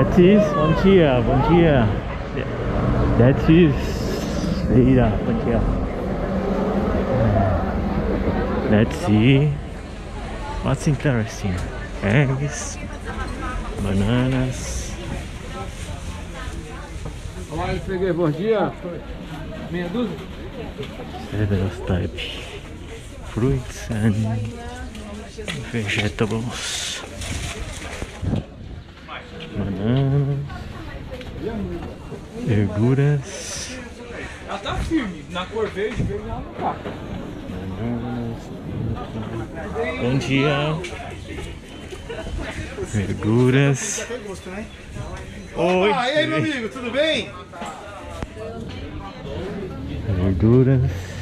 That is, bom dia, bom dia. That is, Leira, bom dia. Let's see what's interesting. Eggs, bananas. Olá, eu peguei, bom dia. Meia dúzia? Several type fruits and vegetables. Bananas, verduras. Ela tá firme, na cor verde ela não tá. Bananas. Bom dia. Verduras. Oi. E aí, meu amigo, tudo bem? Verduras.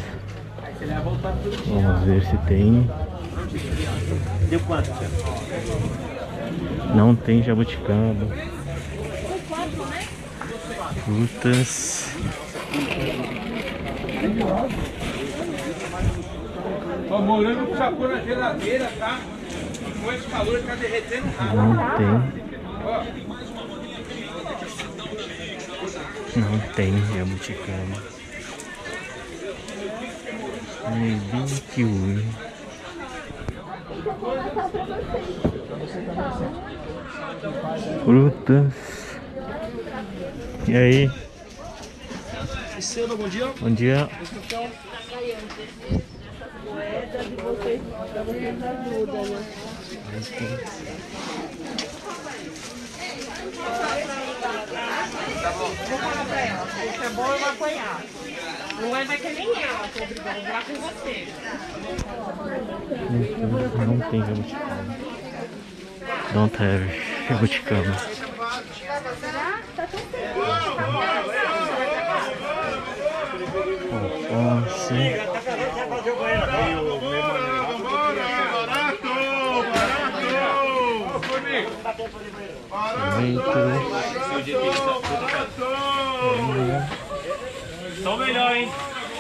Vamos ver se tem. Deu quanto? Não tem jabuticaba. Frutas. Ó, morango que sacou na geladeira, tá? Com esse calor tá derretendo rápido. Não tem. Não tem jabuticaba. Maybe kiwi. Frutas. E aí? Bom dia. Bom dia. Moedas e vocês, pra vocês ajudam, né? Vou falar pra ela, se isso é bom eu vou apanhar. Não vai que nem ela, tô obrigada a virar com você. Não tem jabuticaba. Don't have jabuticaba. Tá tão Tô melhor, hein?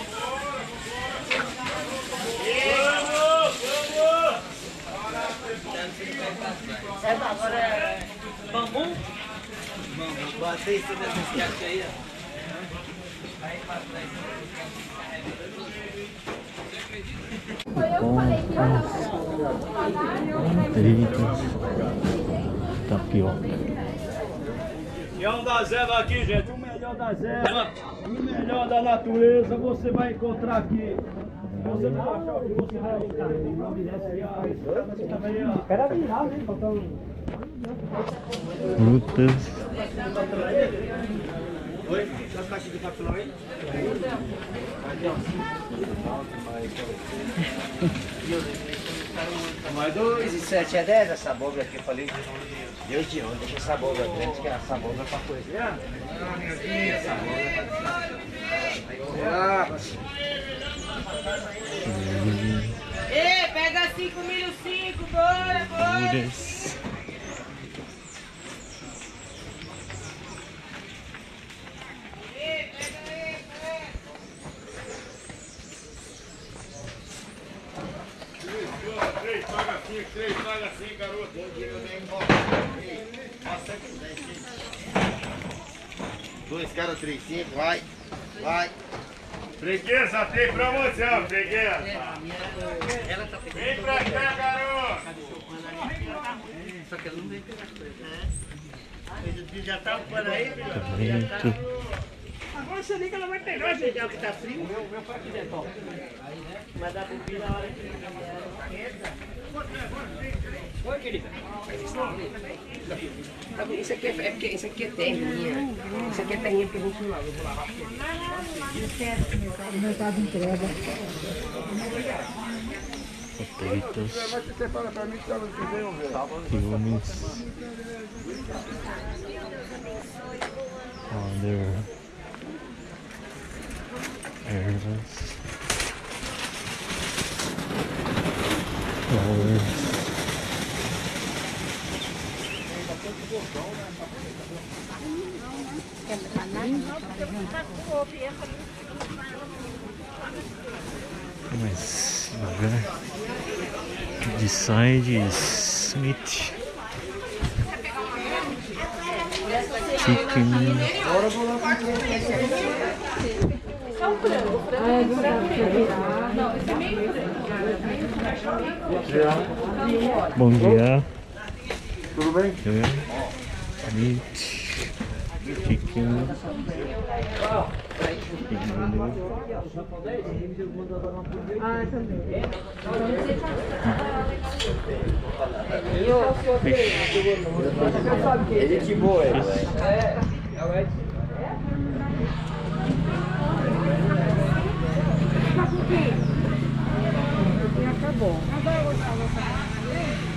Essa agora é bambu? Bambu, botei isso nesse caixa aí, ó. Manteigas, tapioca. E um da Zeva aqui, gente. O melhor da Zeva, o melhor da natureza você vai encontrar aqui. Você não achar o que você vai encontrar. Espera virar, né? Frutas. Oi? Tá caixa de papelão aí? Mais 2 e 7 é 10 essa abóbora aqui, eu falei. Deus de onde? Deixa essa abóbora grande, que essa abóbora é pra coisa. Ei, pega 5 milho 5, bora, bora! Verduras. Três, paga assim, garoto. Dois caras, 3, 5, vai. Freguesa, tem promoção, freguesa. Vem pra cá, garoto. Só que ela não vem pegar coisa. Já tá por aí, filho? Cabrito. Agora você liga, ela vai pegar o gel que tá frio. Meu foi aqui dentro, ó. Vai dar bobina na hora que oi, querida. Isso aqui é porque isso aqui é terrinha. Isso aqui é terrinha porque a gente não lava. Eu vou lavar. O mercado entrega. Potatoes. Você fala pra mim que tava entendendo, velho. Legumes. Other ervas. Flowers. Mas devagar. De side Smith. chicken. Bom dia. Tudo bem? Meat, chicken. Ele que boa, Acabou.